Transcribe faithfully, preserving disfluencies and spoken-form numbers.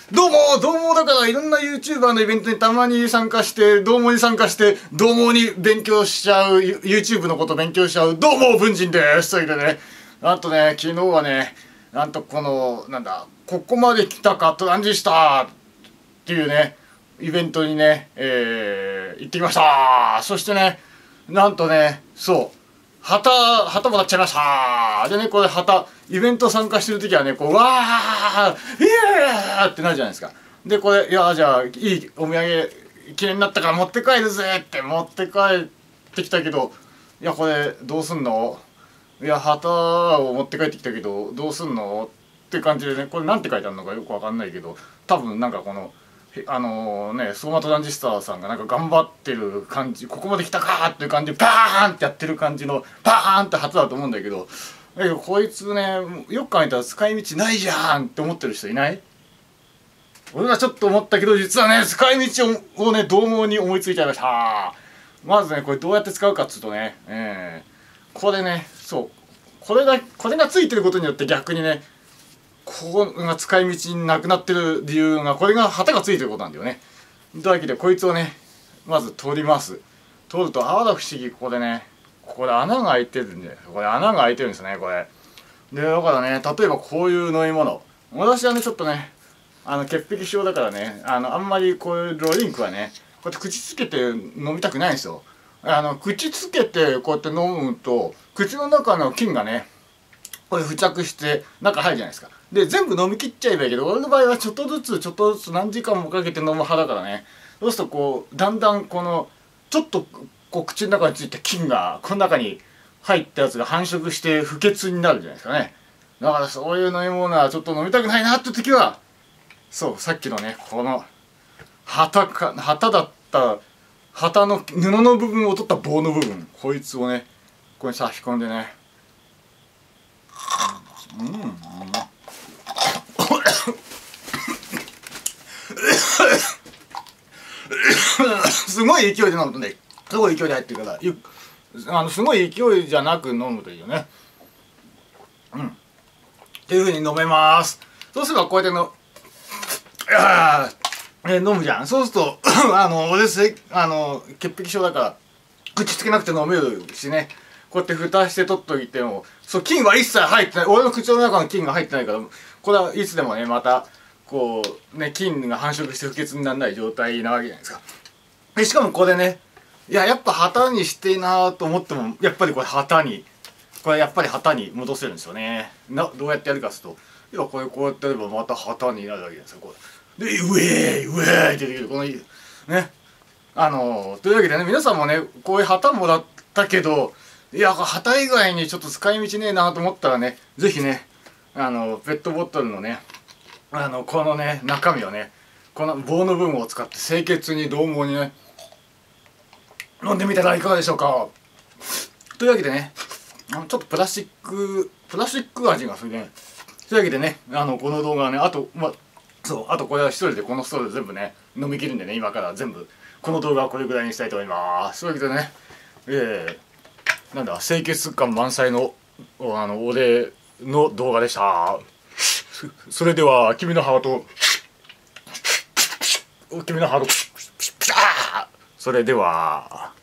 どうもどうもだからいろんな YouTuber のイベントにたまに参加して、どうもに参加して、どうもに勉強しちゃう、YouTube のこと勉強しちゃう、どうも文人ですということでね、あとね、昨日はね、なんとこの、なんだ、ここまで来たかトランジスタっていうね、イベントにね、えー、行ってきました。そしてね、なんとね、そう、旗、旗もらっちゃいました。でね、これ旗、イベント参加してるときはね、こう、わー、イエーってなるじゃないですか。で、これ、いや、じゃあ、いいお土産、記念になったから持って帰るぜって持って帰ってきたけど、いや、これ、どうすんの？いや、旗を持って帰ってきたけど、どうすんのって感じでね、これなんて書いてあるのかよくわかんないけど、多分なんかこの、あのね、相馬トランジスタさんがなんか頑張ってる感じ、ここまで来たかーっていう感じでパーンってやってる感じのパーンって初だと思うんだけど、だけどこいつね、よく考えたら使い道ないじゃんって思ってる人いない？俺はちょっと思ったけど、実はね、使い道をね、獰猛に思いついちゃいました。まずね、これどうやって使うかっつうとね、えー、これね、そう、これが、これがついてることによって逆にね、ここが使い道になくなってる理由が、これが旗がついてることなんだよね。というわけでこいつをね、まず取ります。取ると、あら不思議、ここでね、ここで穴が開いてるんで、これ穴が開いてるんですね、これ。で、だからね、例えばこういう飲み物、私はね、ちょっとね、あの潔癖症だからね、あのあんまりこういうドリンクはね、こうやって口つけて飲みたくないんですよ。あの口つけてこうやって飲むと、口の中の菌がね、これ付着して中入るじゃないですか。で全部飲み切っちゃえばいいけど、俺の場合はちょっとずつちょっとずつ何時間もかけて飲む派だからね。そうするとこうだんだんこのちょっとこう口の中についた菌がこの中に入ったやつが繁殖して不潔になるじゃないですかね。だからそういう飲み物はちょっと飲みたくないなって時は、そうさっきのね、この旗か旗だった旗の布の部分を取った棒の部分、こいつをねここに差し込んでね、うん、うんすごい勢いで飲むとね、すごい勢いで入ってるから、ゆあのすごい勢いじゃなく飲むといいよね。うん。っていう風に飲めます。そうすればこうやっての、あえー、飲むじゃん。そうするとあの俺せあの潔癖症だから口つけなくて飲めるしね。こうやって蓋して取っといても、そう菌は一切入ってない。俺の口の中の菌が入ってないから、これはいつでもねまたこうね菌が繁殖して不潔にならない状態なわけじゃないですか。でしかもこれね、いややっぱ旗にしてなと思っても、やっぱりこれ旗にこれやっぱり旗に戻せるんですよね。などうやってやるかすると、いやこれこうやってやればまた旗になるわけですよ。これでウェーイウェーイってできるこのね、あのというわけでね、皆さんもねこういう旗もらったけど、いや旗以外にちょっと使い道ねえなと思ったらね、是非ねあのペットボトルのね、あのこのね中身をね、この棒の部分を使って清潔に獰猛にね飲んでみたらいかがでしょうか。というわけでね、ちょっとプラスチックプラスチック味がするね。というわけでね、あのこの動画はね、あとまあそうあとこれは一人でこのストローで全部ね飲み切るんでね、今から全部この動画はこれぐらいにしたいと思います。というわけでね、えー、なんだ清潔感満載のあのお礼の動画でした。それでは君のハート君のハートそれでは。